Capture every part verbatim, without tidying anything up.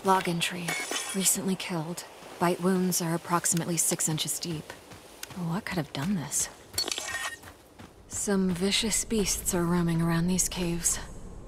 Log entry. Recently killed. Bite wounds are approximately six inches deep. What could have done this? Some vicious beasts are roaming around these caves.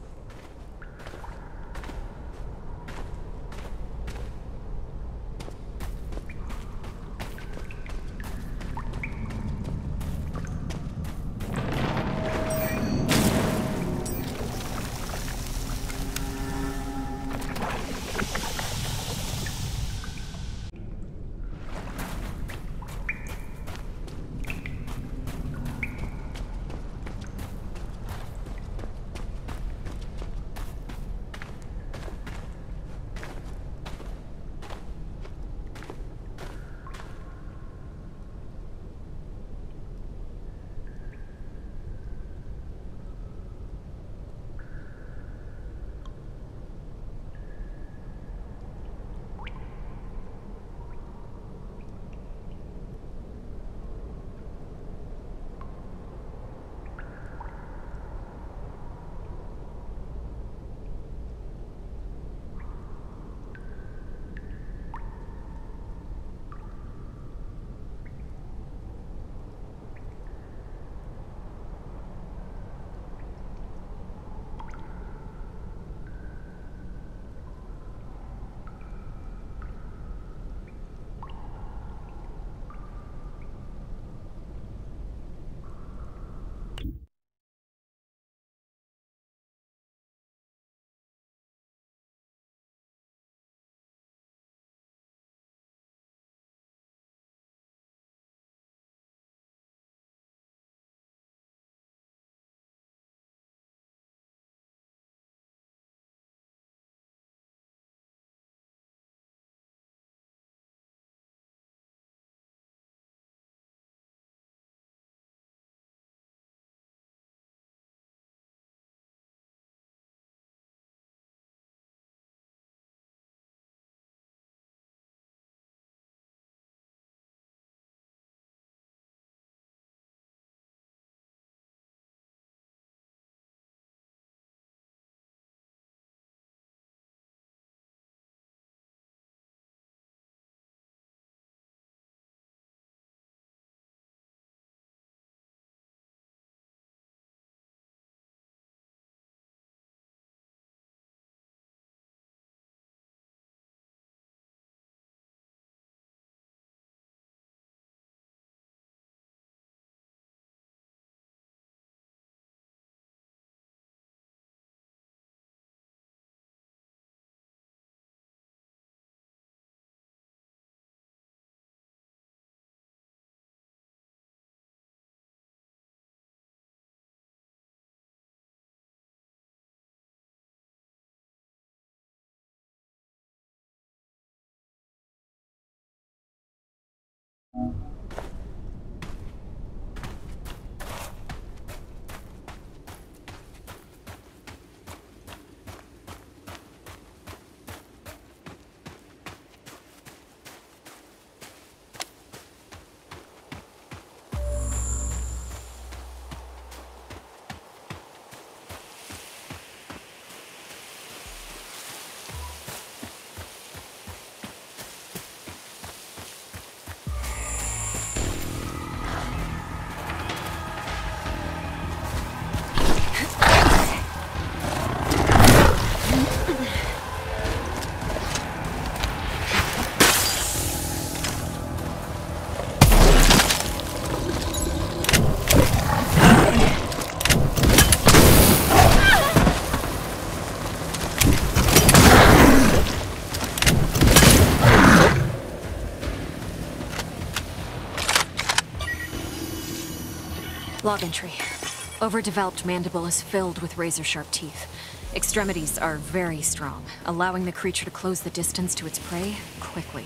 Log entry. Overdeveloped mandible is filled with razor-sharp teeth. Extremities are very strong, allowing the creature to close the distance to its prey quickly.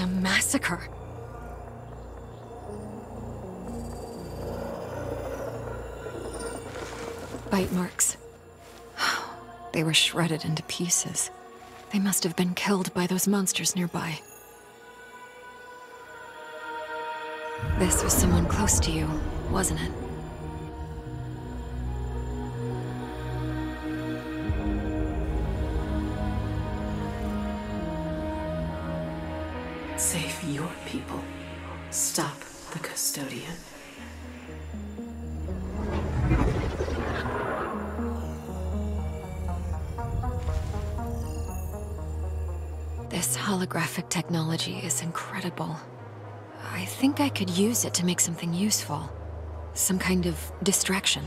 a massacre. Bite marks. They were shredded into pieces. They must have been killed by those monsters nearby. This was someone close to you, wasn't it? Save your people. Stop the custodian. This holographic technology is incredible. I think I could use it to make something useful. Some kind of distraction.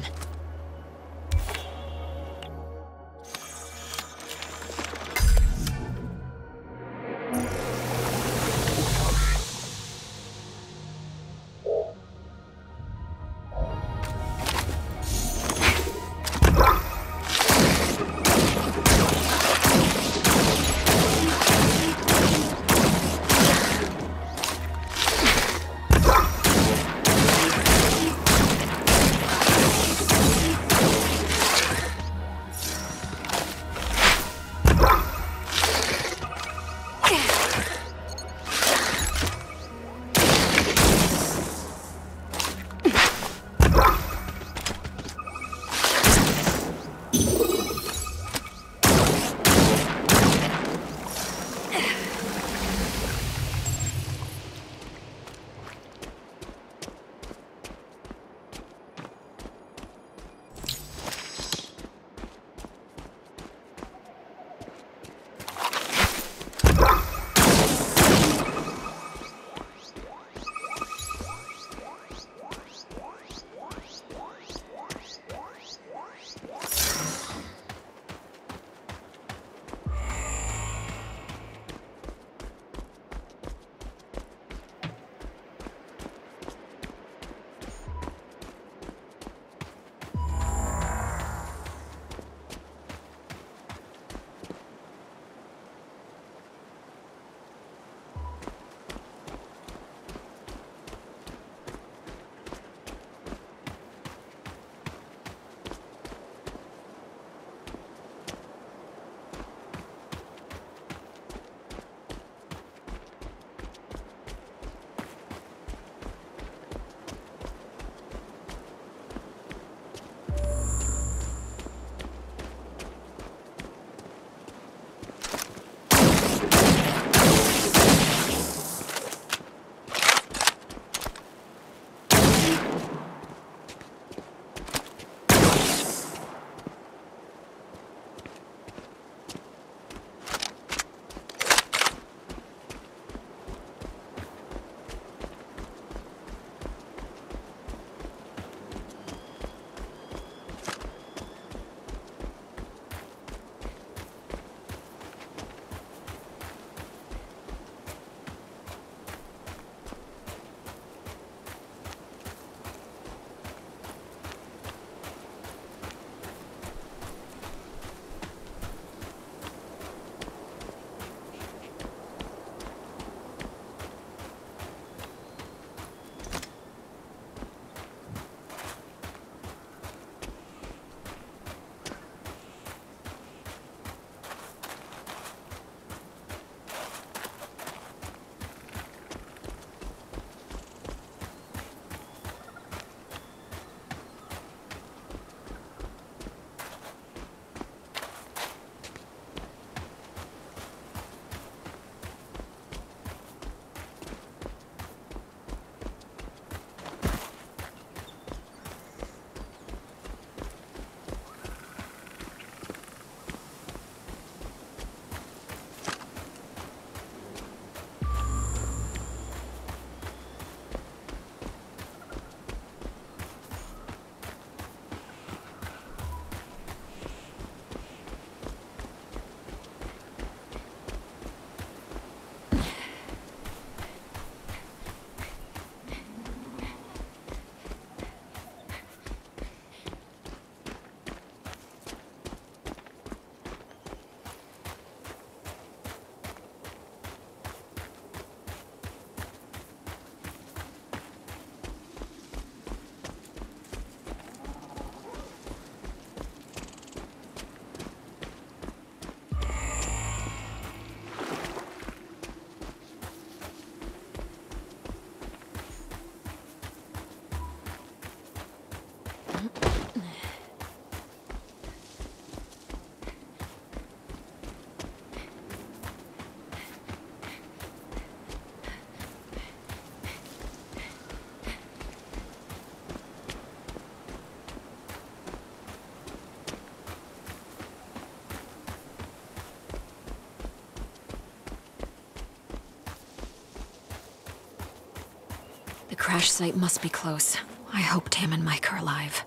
The crash site must be close. I hope Tam and Mike are alive.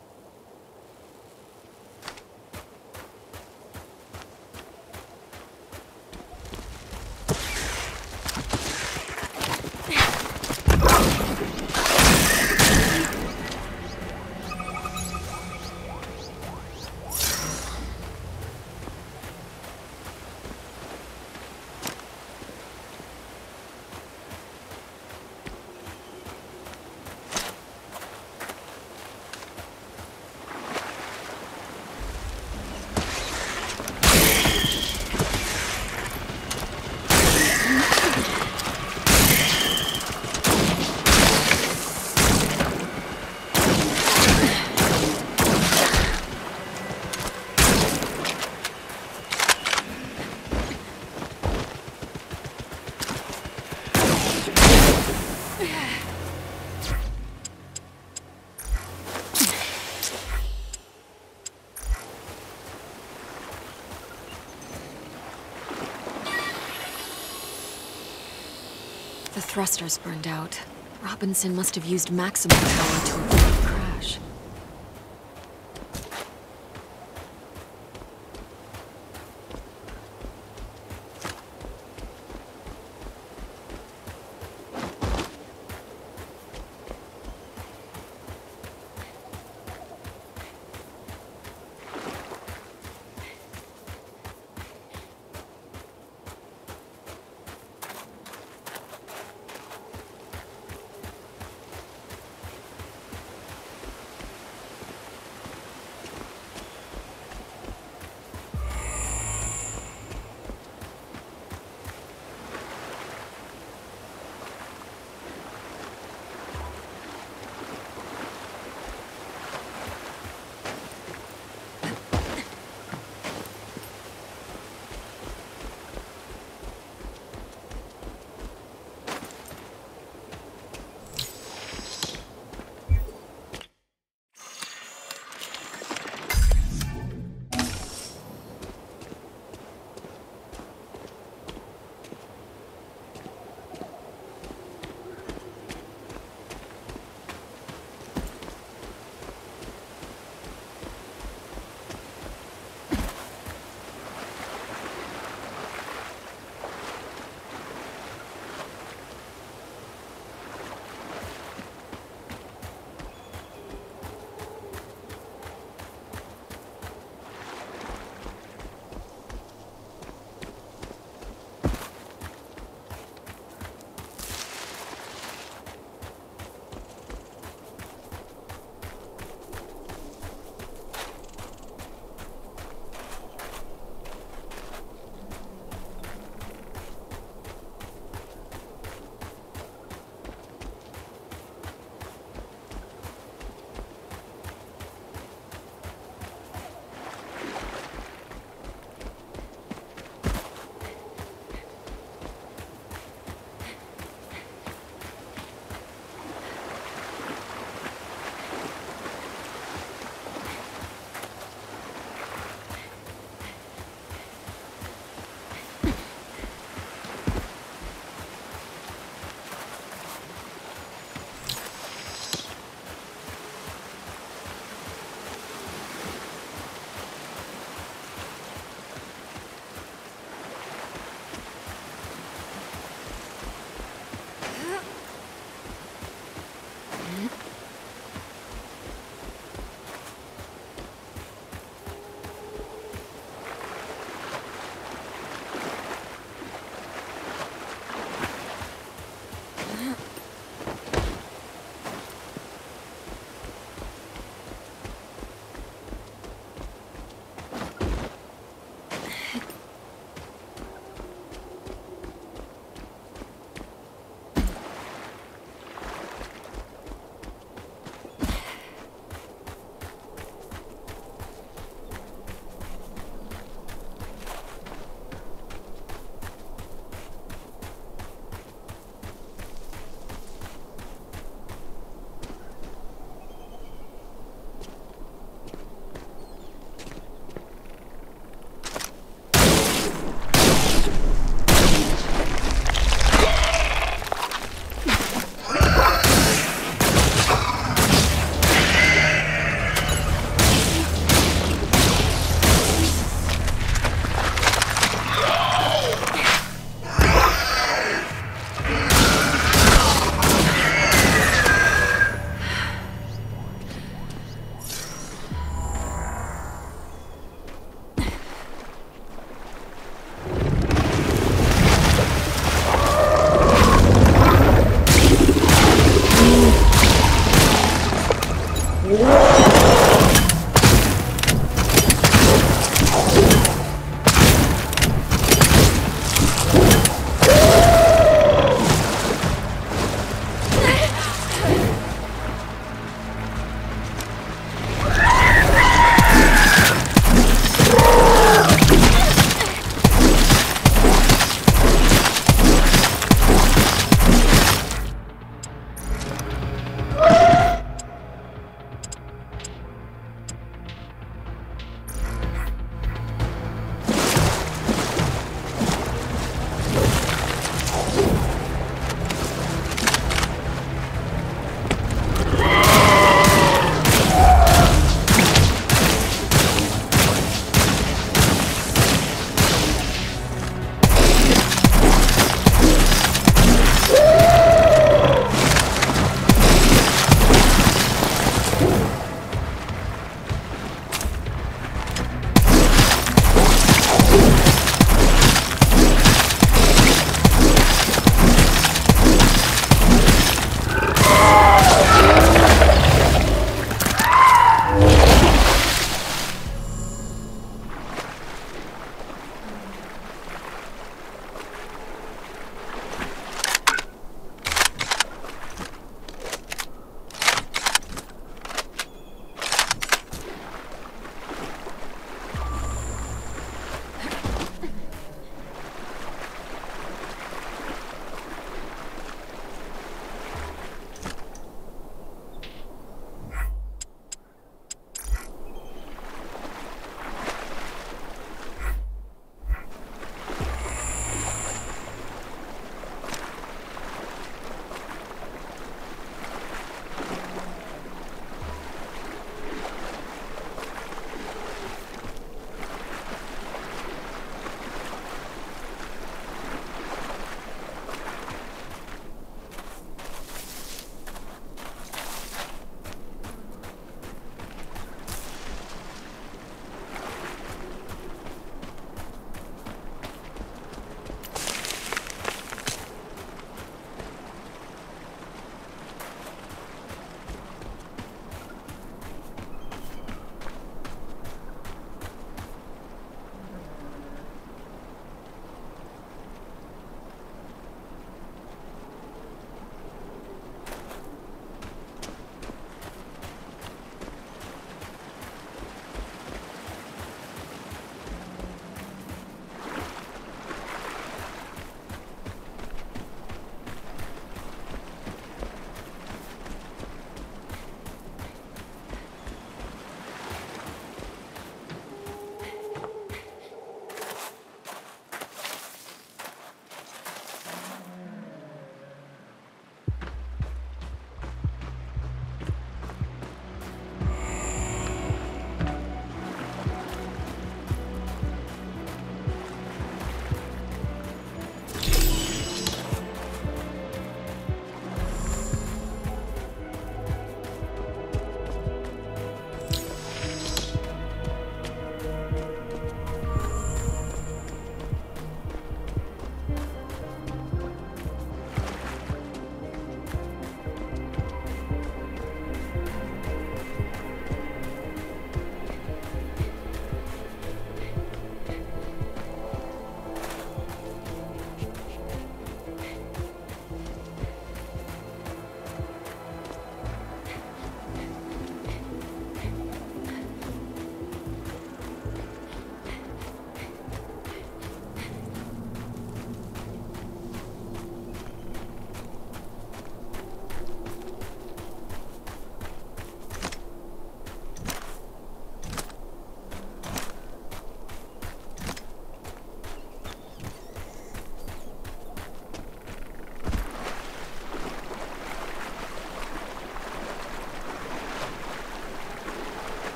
The thrusters burned out. Robinson must have used maximum power to avoid the crash.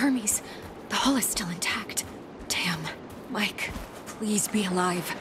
Hermes. The hull is still intact. Damn. Mike, please be alive.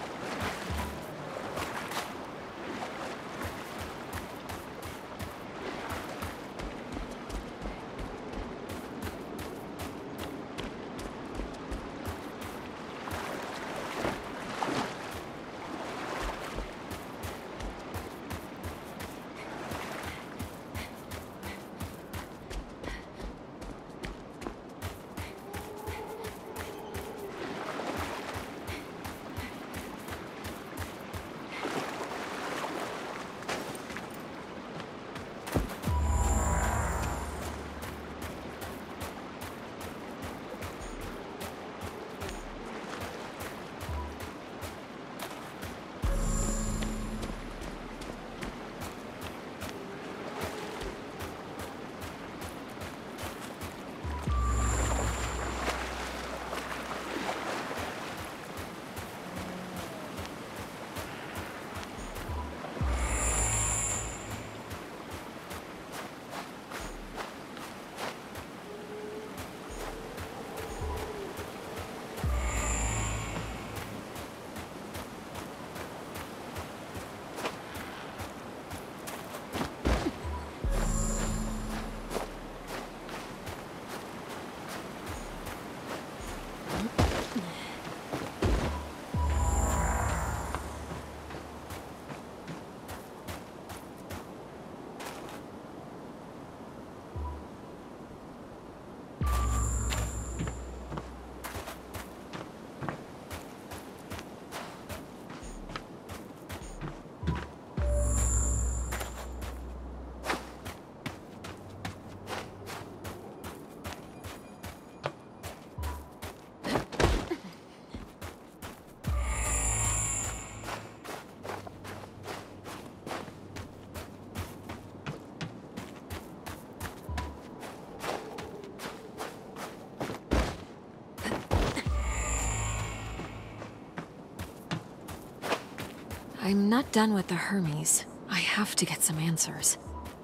I'm not done with the Hermes. I have to get some answers.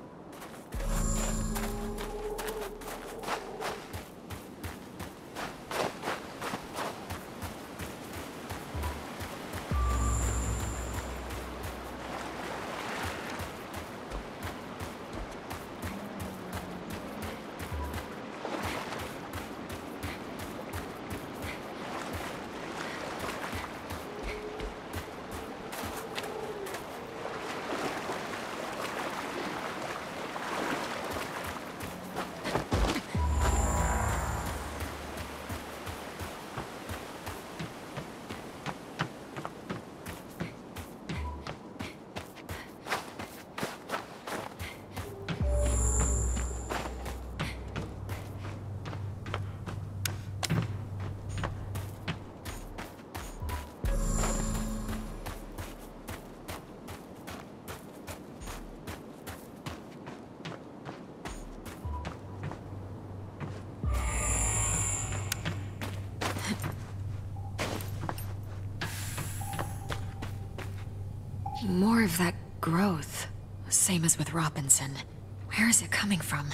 More of that growth. Same as with Robinson. Where is it coming from?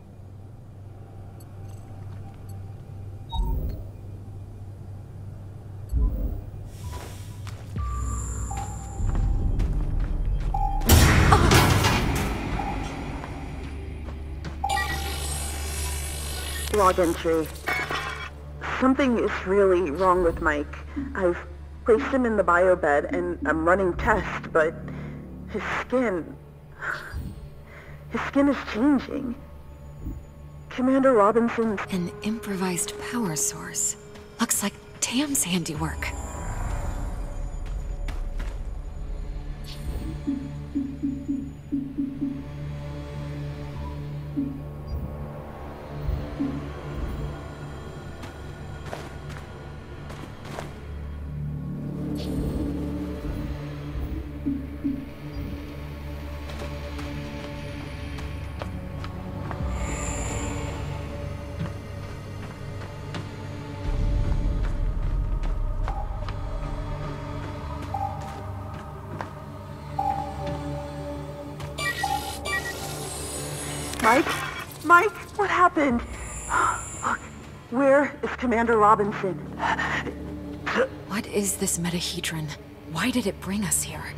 Log entry. Something is really wrong with Mike. I've placed him in the biobed and I'm running tests, but his skin... His skin is changing. Commander Robinson's... An improvised power source. Looks like Tam's handiwork. Mike? Mike? What happened? Look, Where is Commander Robinson? What is this metahedron? Why did it bring us here?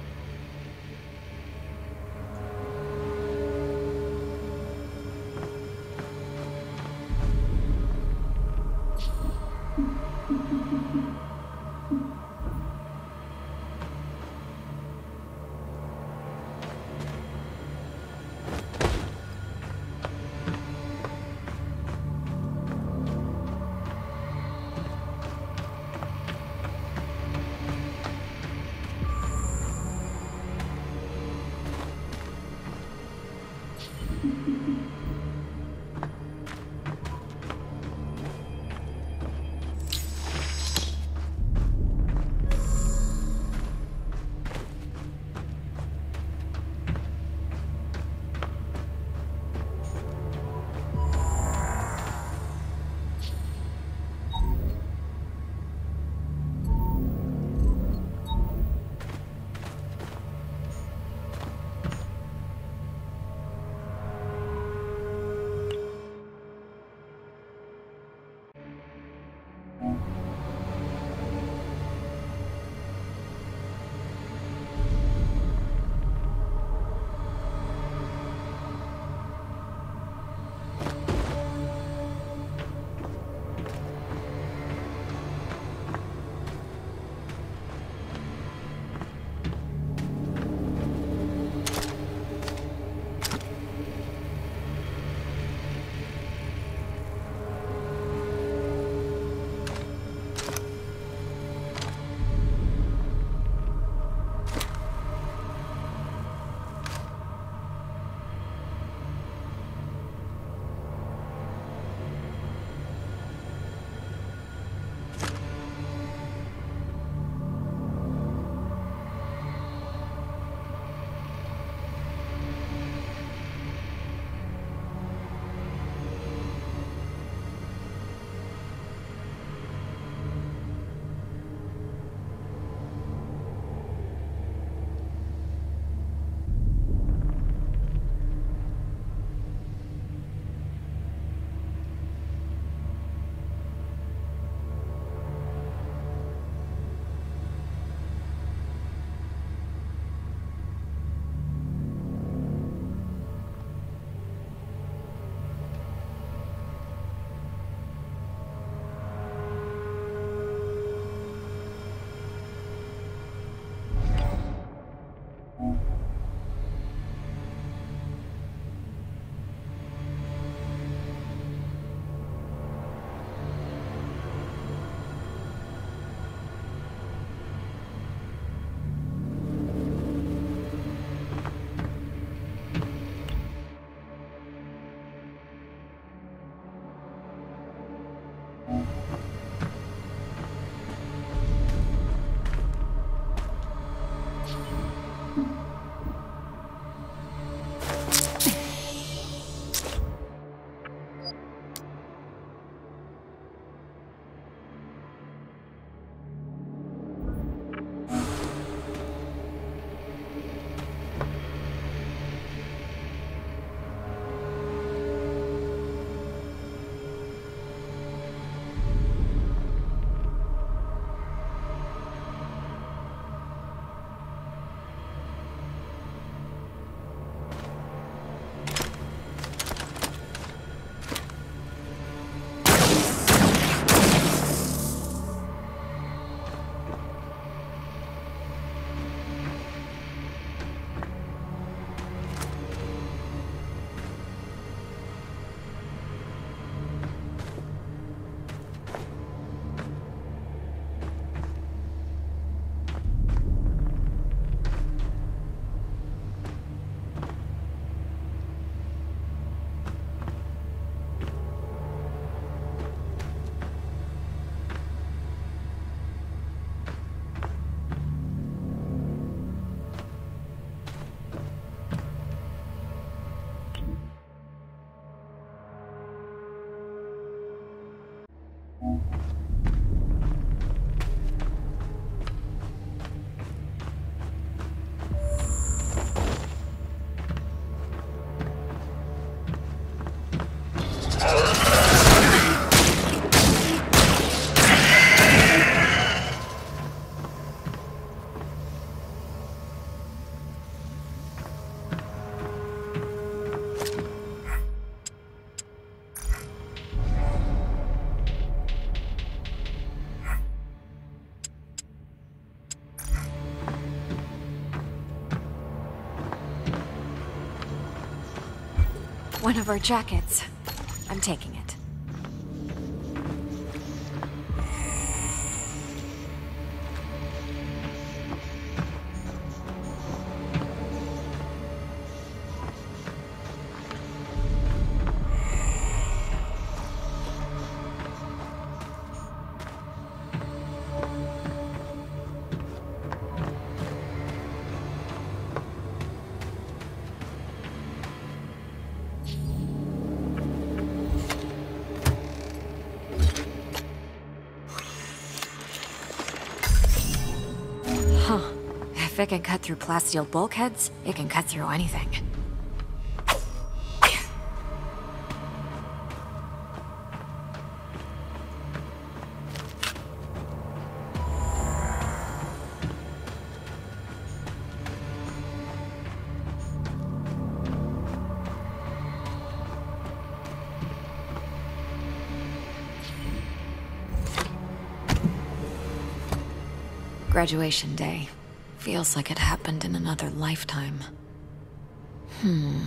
One of our jackets. I'm taking it. Huh. If it can cut through plasteel bulkheads, it can cut through anything. Graduation day. Feels like it happened in another lifetime. Hmm.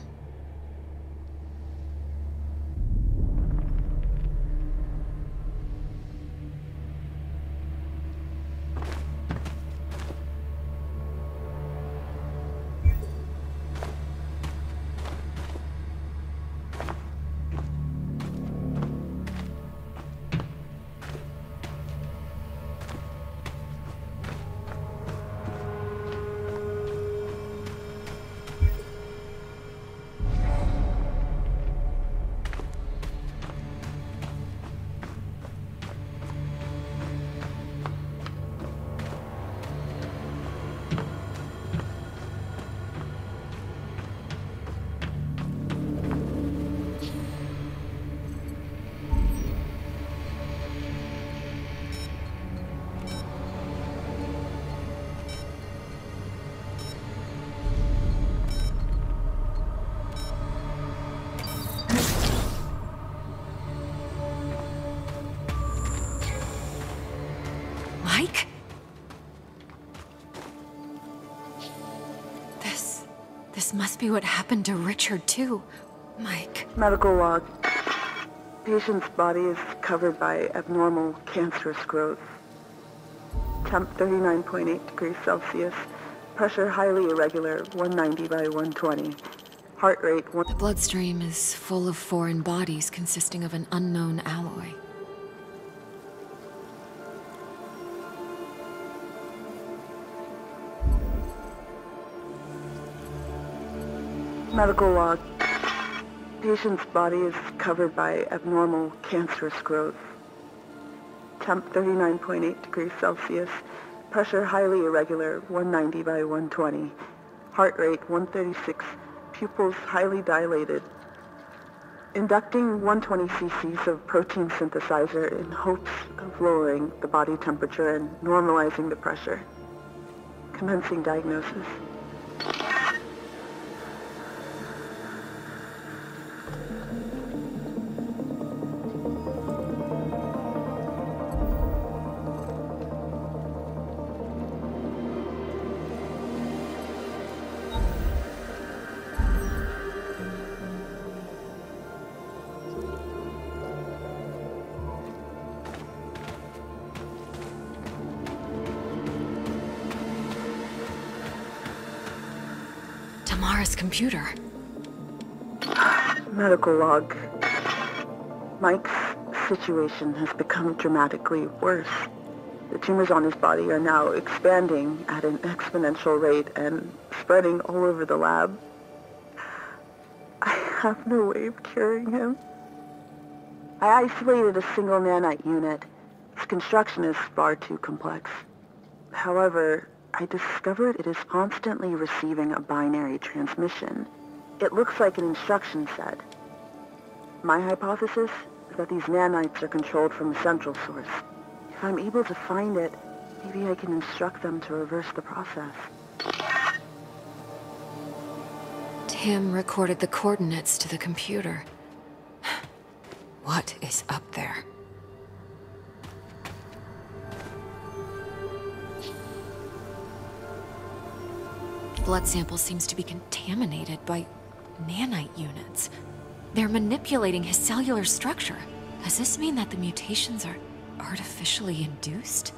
Mike? This... this must be what happened to Richard, too. Mike. Medical log. Patient's body is covered by abnormal cancerous growth. Temp thirty-nine point eight degrees Celsius. Pressure highly irregular, one ninety by one twenty. Heart rate one... The bloodstream is full of foreign bodies consisting of an unknown alloy. Medical log. Patient's body is covered by abnormal cancerous growth. Temp thirty-nine point eight degrees Celsius. Pressure highly irregular, one ninety by one twenty. Heart rate one thirty-six. Pupils highly dilated. Inducting one hundred twenty cc's of protein synthesizer in hopes of lowering the body temperature and normalizing the pressure. Commencing diagnosis. Tamara's computer. Medical log. Mike's situation has become dramatically worse. The tumors on his body are now expanding at an exponential rate and spreading all over the lab. I have no way of curing him. I isolated a single nanite unit. Its construction is far too complex. However, I discovered it is constantly receiving a binary transmission. It looks like an instruction set. My hypothesis is that these nanites are controlled from a central source. If I'm able to find it, maybe I can instruct them to reverse the process. Tim recorded the coordinates to the computer. What is up there? Blood sample seems to be contaminated by Nanite units. They're manipulating his cellular structure. Does this mean that the mutations are artificially induced?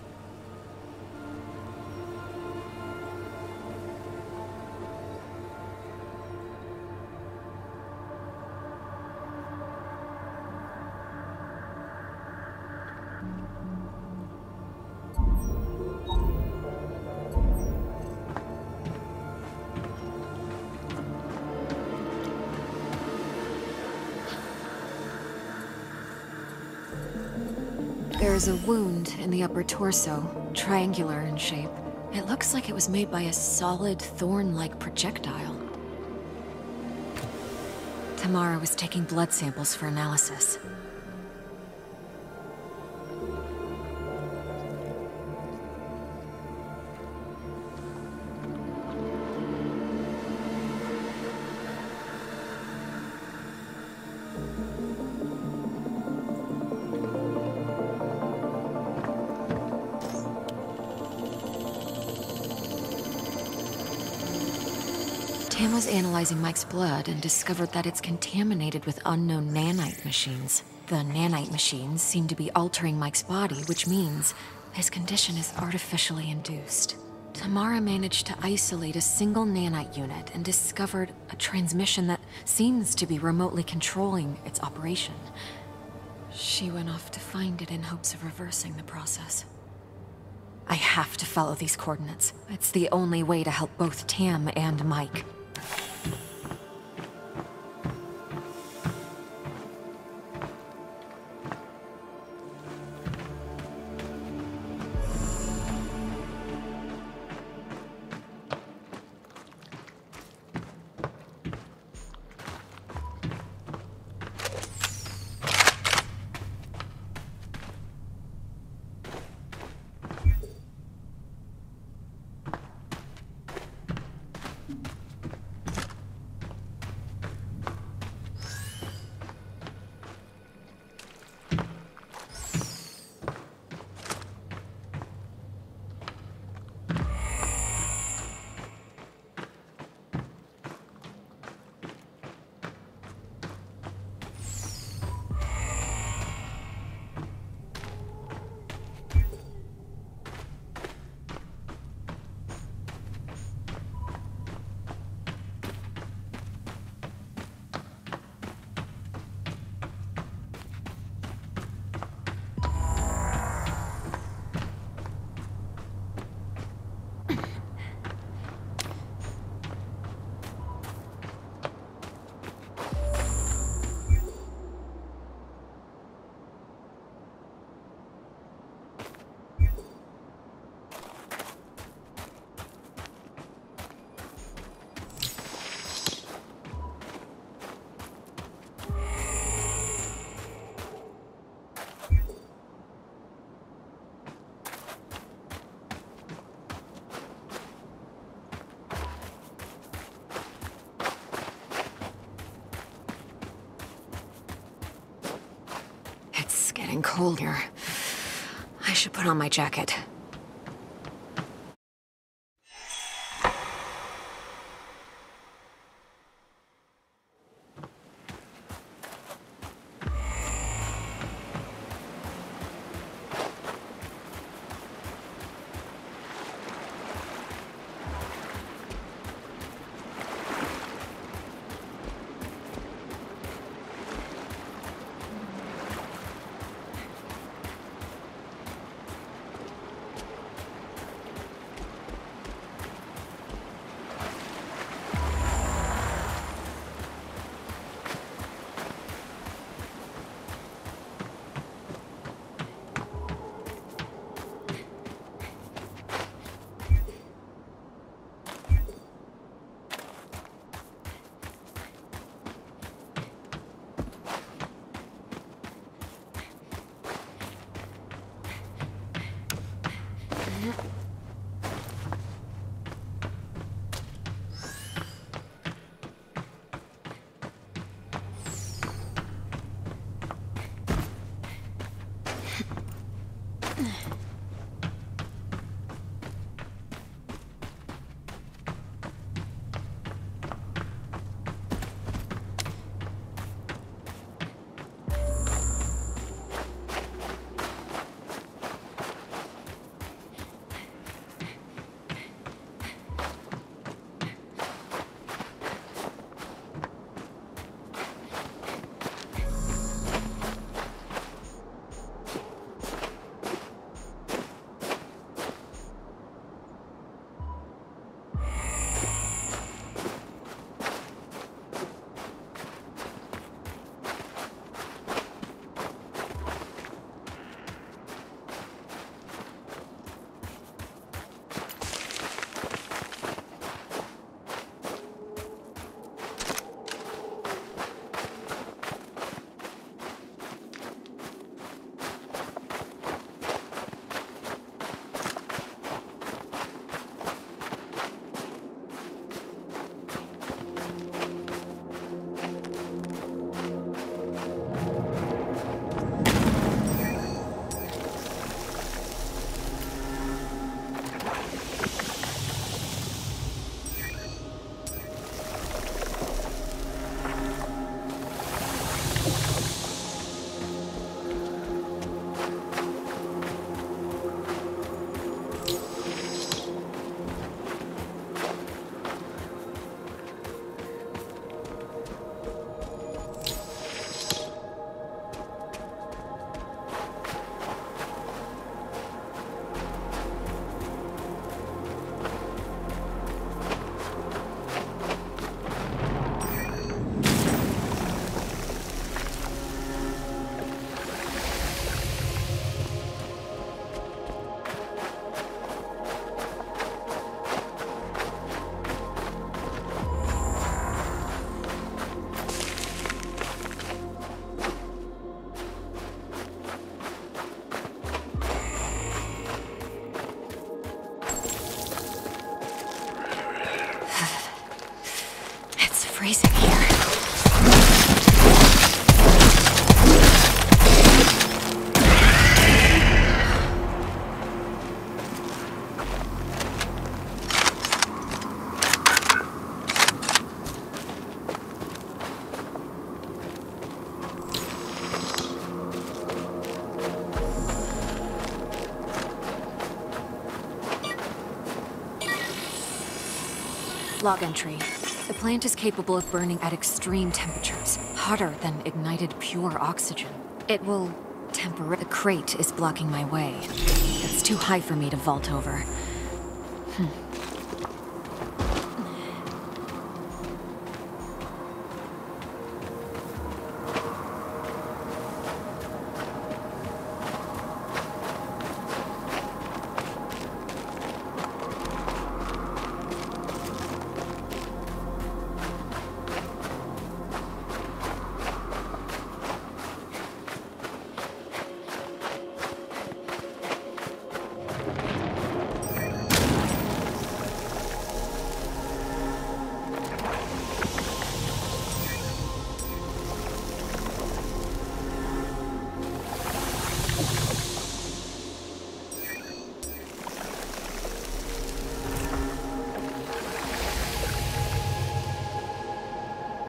There's a wound in the upper torso, triangular in shape. It looks like it was made by a solid, thorn-like projectile. Tamara was taking blood samples for analysis. Tam was analyzing Mike's blood and discovered that it's contaminated with unknown nanite machines. The nanite machines seem to be altering Mike's body, which means his condition is artificially induced. Tamara managed to isolate a single nanite unit and discovered a transmission that seems to be remotely controlling its operation. She went off to find it in hopes of reversing the process. I have to follow these coordinates. It's the only way to help both Tam and Mike. Getting cold here. I should put on my jacket. freezing here. Log entry. The plant is capable of burning at extreme temperatures, hotter than ignited pure oxygen. It will temper. The crate is blocking my way. It's too high for me to vault over. Hmm.